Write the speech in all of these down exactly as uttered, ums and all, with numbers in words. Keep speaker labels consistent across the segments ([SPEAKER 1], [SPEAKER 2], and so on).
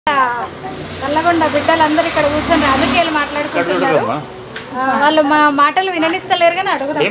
[SPEAKER 1] నల్లగొండ బిడ్డలందరూ ఇక్కడ కూర్చొని రాజకీయాలు మాట్లాడుకుంటున్నారు. వాళ్ళు మా మాటలు విననిస్తలేరు కానీ అడుగుదాం.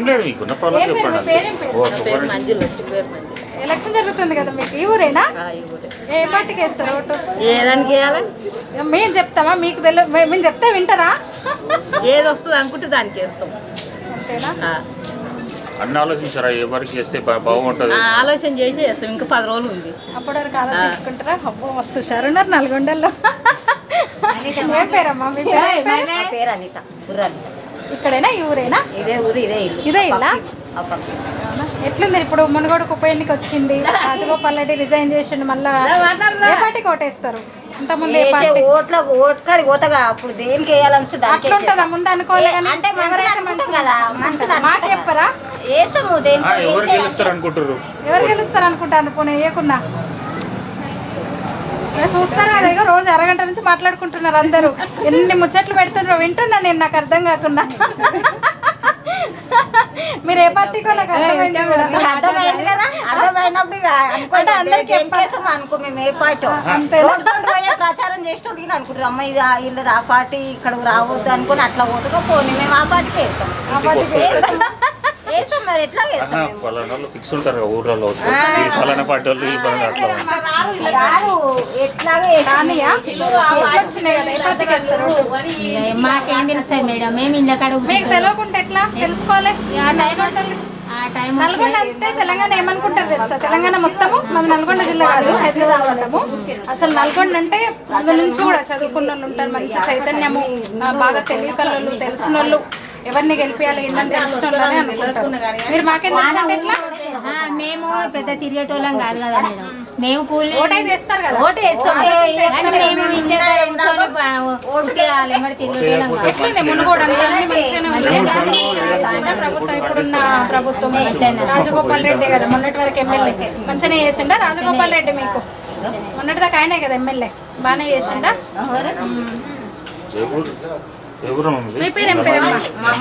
[SPEAKER 1] ఎలక్షన్ జరుగుతుంది కదా మీకు, ఈ ఊరేనా? ఏ పార్టీకి వేస్తారు ఓటు?
[SPEAKER 2] ఏదానికి వేయాలి
[SPEAKER 1] మేము చెప్తామా? మీకు తెలియదు, మేము చెప్తే వింటారా?
[SPEAKER 2] ఏది వస్తుంది అనుకుంటే దానికి వేస్తాం.
[SPEAKER 1] అంతేనా?
[SPEAKER 3] అన్ని ఆలోచించారా? ఎవరికి చేస్తే బాగుంటుంది
[SPEAKER 2] ఆలోచన చేసి చేస్తాం. ఇంకా పది రోజులు ఉంది,
[SPEAKER 1] అప్పటి వరకు ఆలోచించుకుంటారా? అబ్బో మస్తు హుషారున్నారు నల్గొండలో. ఏ పేరమ్మా మీ
[SPEAKER 2] పేరు? అనిత.
[SPEAKER 1] ఇక్కడేనా? ఈ ఊరేనా?
[SPEAKER 2] ఇదే ఊరు, ఇదే ఇల్లు.
[SPEAKER 1] ఇదే ఇల్లా? ఎట్లుంది ఇప్పుడు? మునుగోడుకు ఉప ఎన్నిక వచ్చింది, రాజగోపాల్ రెడ్డి రిజైన్ చేసిండు, మళ్ళా ఏ పార్టీకి ఓటేస్తారు? ఇంతకుముందు ఏ పార్టీ?
[SPEAKER 2] ఓట్ల ఓట్కాడికి పోతాగా, అప్పుడు దేనికి వేయాలనిపిస్తుంది
[SPEAKER 1] అట్లుంటుందా? ముందు అనుకోలే
[SPEAKER 2] అంటే కదా
[SPEAKER 1] మాట చెప్పరా?
[SPEAKER 2] వేస్తాము.
[SPEAKER 3] ఎవరు గెలుస్తారు అనుకుంటారు?
[SPEAKER 1] ఎవరు గెలుస్తారు అనుకుంటాను? పోనీ వేయకున్నా చూస్తారా? అదేగో రోజు అరగంట నుంచి మాట్లాడుకుంటున్నారు అందరూ. ఎన్ని ముచ్చట్లు పెడుతున్నారో వింటున్నా నేను, నాకు అర్థం కాకుండా. మీరు ఏ పార్టీకో నాకు అర్థమైంది కూడా.
[SPEAKER 2] అర్థమైంది కదా, అర్థమైనప్పుడు అందరికి అనుకో మేము ఏ పార్టీ ప్రచారం చేసేటోడికి అనుకుంటారు. అమ్మ ఇది వీళ్ళు ఆ పార్టీ ఇక్కడ రావద్దు అనుకుని అట్లా పోతుందో పోనీ మేము ఆ పార్టీకి వేస్తాం. ఆ పార్టీకి వేస్తాం వేస్తాం మరి ఎట్లా వేస్తాం?
[SPEAKER 3] ఫిక్స్ ఉంటారు ఊర్లలో, పలానా పార్టీ వాళ్ళు
[SPEAKER 2] ఎట్లాగే
[SPEAKER 4] మాకేం తెలుస్తాయి మేడం, మేము ఇంట్లో కాడ
[SPEAKER 1] మీకు తెలియకుండా ఎట్లా తెలుసుకోవాలి? నల్గొండ అంటే తెలంగాణ ఏమనుకుంటారు తెలుసా? తెలంగాణ మొత్తము మన నల్గొండ జిల్లా కాదు, హైదరాబాద్ మొత్తము. అసలు నల్గొండ అంటే ముందు నుంచి కూడా చదువుకున్న వాళ్ళు ఉంటారు, మంచి చైతన్యము, బాగా తెలియకళ్ళు, తెలిసిన వాళ్ళు, ఎవరిని గెలిపియాలి ఏంటని తెలిసిన వాళ్ళని అనుకుంటారు. మీరు మాకేం తెలుసా? ఎట్లా?
[SPEAKER 4] మేము పెద్ద తిరిగేటోళ్ళం కాదు కదా మేడం, మేము కూలి
[SPEAKER 1] ఓటైతే వేస్తారు కదా.
[SPEAKER 4] ఓటు వేస్తాం. మేము ఇంటి తిరిగేటోళ్ళం కాదు.
[SPEAKER 1] ఎట్లుంది మునుగోడు? అంతా మంచిగానే ఉంది ప్రభుత్వం, ఇప్పుడున్న ప్రభుత్వం. రాజగోపాల్ రెడ్డి కదా మొన్నటి వరకు ఎమ్మెల్యే, మంచిగానే చేసిండా రాజగోపాల్ రెడ్డి? మీకు మొన్నటి దాకా ఆయనే కదా ఎమ్మెల్యే, బాగానే చేసిండా? మీ పేరు ఏం పేరు?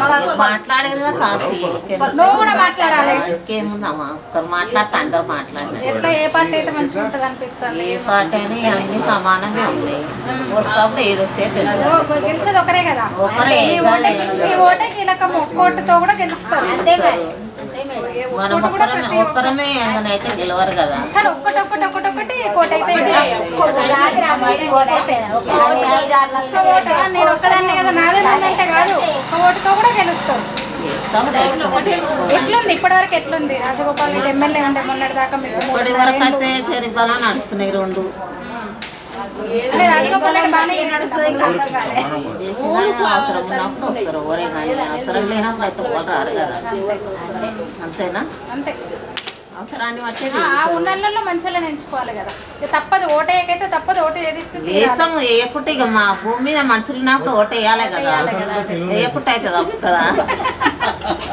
[SPEAKER 1] నువ్వు కూడా మాట్లాడాలి.
[SPEAKER 2] మాట్లాడితే అందరూ మాట్లాడాలి.
[SPEAKER 1] ఎట్లా ఏ పార్టీ అయితే మంచిగా ఉంటుంది అనిపిస్తుంది?
[SPEAKER 2] ఏ పార్టీ అని అన్ని సమానంగా ఉన్నాయి. వస్తాము ఏది వచ్చే
[SPEAKER 1] గెలిచేది ఒకరే కదా. మీ ఓటే కీలకం, ఒక్కోటితో కూడా గెలుస్తారు.
[SPEAKER 2] మనం ఒక్కరమే అయితే గెలవరు కదా.
[SPEAKER 1] కానీ ఒక్కటి ఒక్కటి ఒక్కటి ఒకటి కోట అయితే నేను ఒక్కదాన్ని కదా, నాదే అంటే కాదు, ఒక్క ఓటుతో కూడా గెలుస్తారు. ఎట్లుంది ఇప్పటి వరకు? ఎట్లుంది రాజగోపాల్ రెడ్డి ఎమ్మెల్యే ఉండే మొన్నటి దాకా? మీకు
[SPEAKER 2] ఇప్పటి వరకు అయితే చెరిపాల నడుస్తున్నాయి రెండు.
[SPEAKER 1] రాజగోపాల్ రెడ్డి బాగానే
[SPEAKER 2] అవసరం ఉన్నప్పుడు వస్తారు, ఓరే కానీ అవసరం లేనప్పుడు అయితే రారు కదా. అంతేనా?
[SPEAKER 1] అంతే.
[SPEAKER 2] అవసరాన్ని బట్టి
[SPEAKER 1] ఆ ఉన్నల్లో మంచిగా ఎంచుకోవాలి కదా. తప్పదు, ఓటేయకైతే తప్పదు, ఓటు చేస్తుంది.
[SPEAKER 2] వేస్తాము. వేయకుంటే ఇక మా భూమి మీద మనుషులు ఉన్నప్పుడు ఓటు వేయాలి కదా, వేయకుంటే అయితే తప్పుతుందా?